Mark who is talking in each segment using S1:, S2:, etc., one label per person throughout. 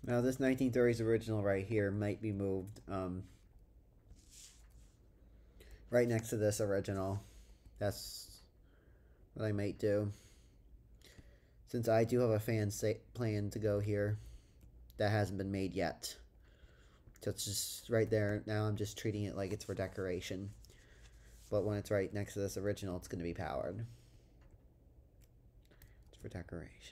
S1: Now this 1930s original right here might be moved right next to this original. That's what I might do. Since I do have a plan to go here that hasn't been made yet. So it's just right there. Now I'm just treating it like it's for decoration. But when it's right next to this original, it's going to be powered. It's for decoration.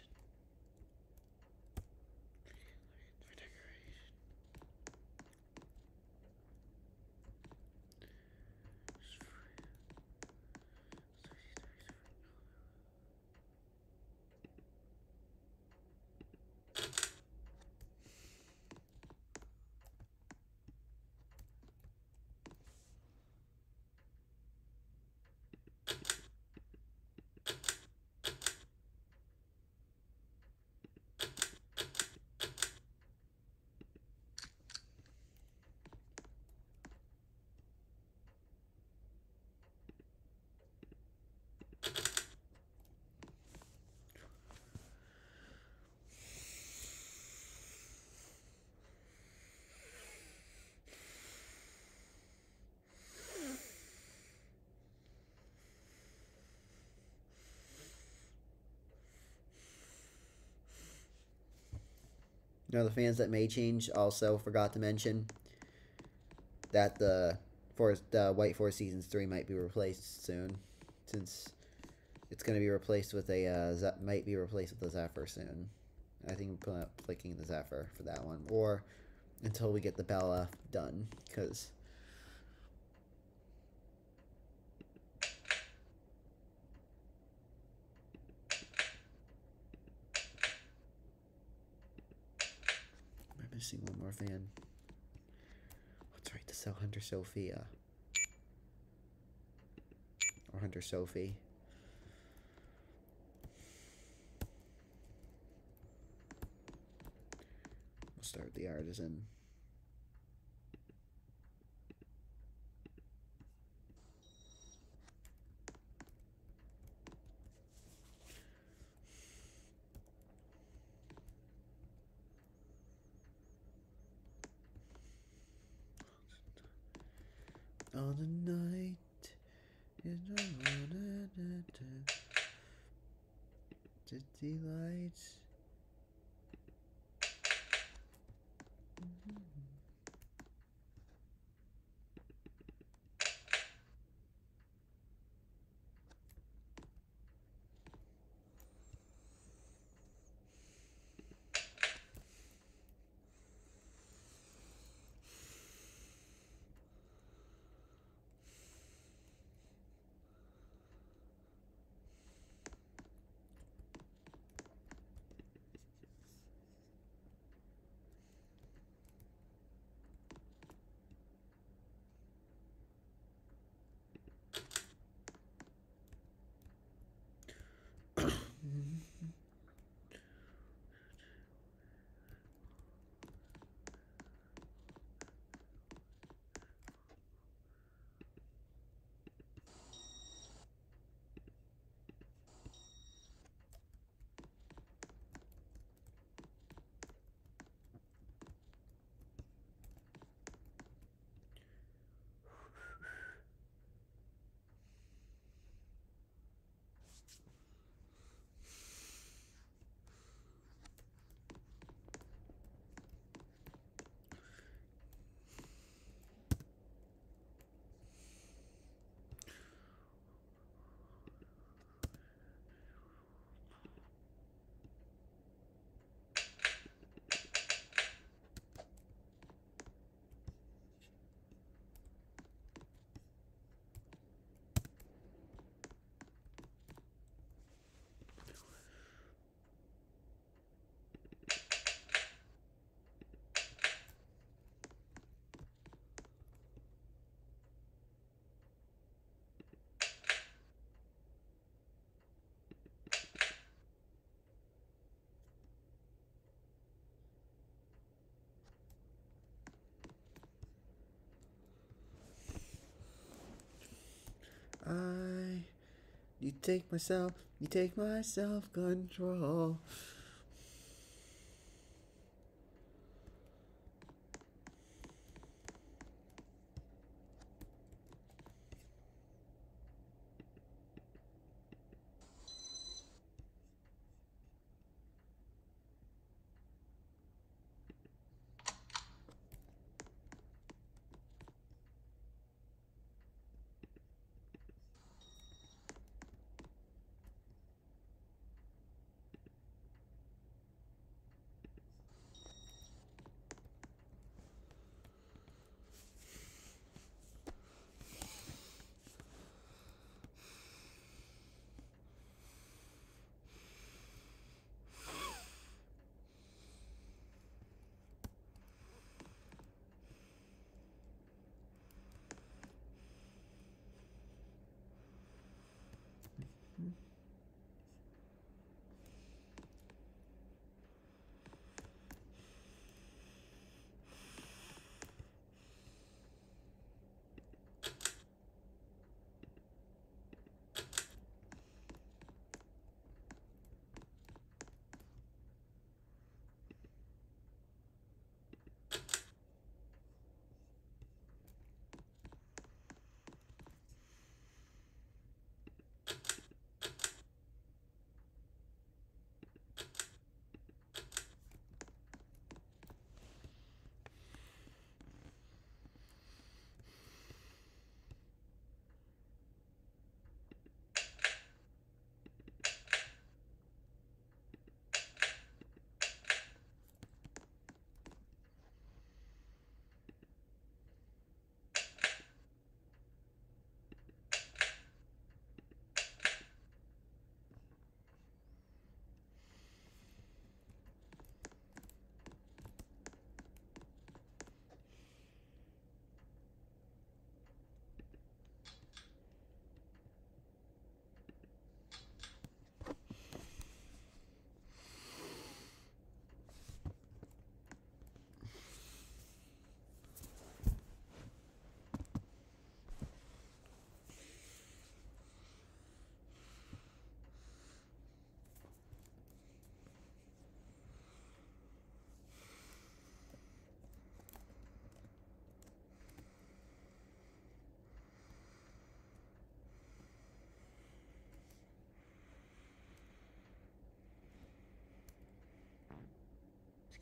S1: Now the fans that may change, also forgot to mention that the White Four Seasons 3 might be replaced soon, since it's going to be replaced with a might be replaced with a Zephyr soon. I think I'm clicking the Zephyr for that one, or until we get the Bella done, because I'm missing one more fan. What's right to sell Hunter Sophia or Hunter Sophie? We'll start with the Artisan. On the night is city lights. You take my self control.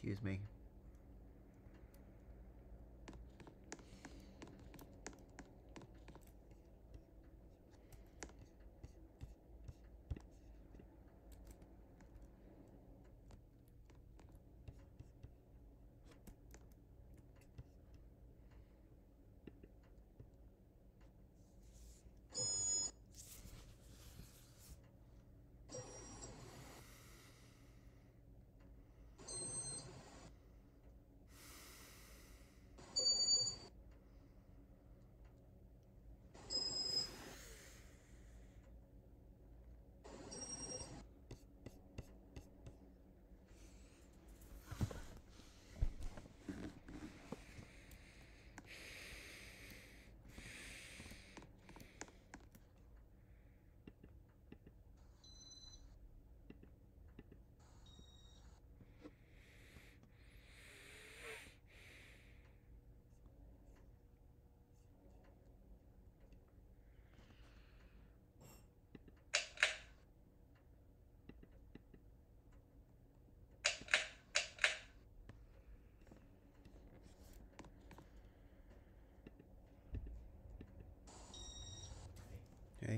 S1: Excuse me. Okay.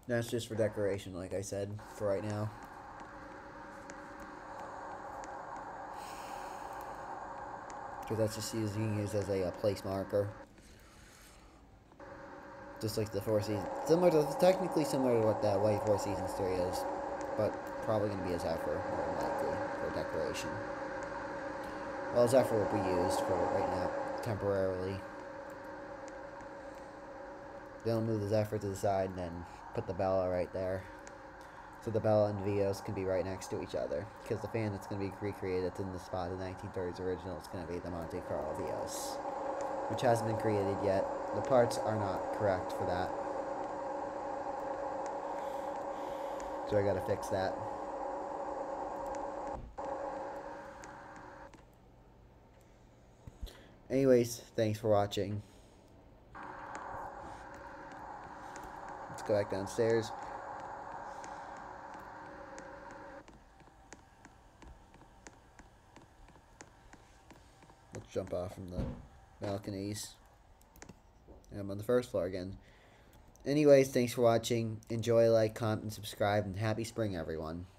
S1: That's just for decoration, like I said, for right now. Because that's just being used as a place marker. Just like the Four Seasons. Technically similar to what that White Four Seasons 3 is. But probably going to be a Zephyr, more than likely, for decoration. Well, Zephyr will be used for right now, temporarily. Then I'll move the Zephyr to the side and then put the Bella right there. So the Bella and Vios can be right next to each other. Because the fan that's going to be recreated in the spot of the 1930s original is going to be the Monte Carlo Vios. Which hasn't been created yet. The parts are not correct for that. So I gotta fix that. Anyways, thanks for watching. Let's go back downstairs. Let's jump off from the balconies. And I'm on the first floor again. Anyways, thanks for watching. Enjoy, like, comment, and subscribe, and happy spring, everyone.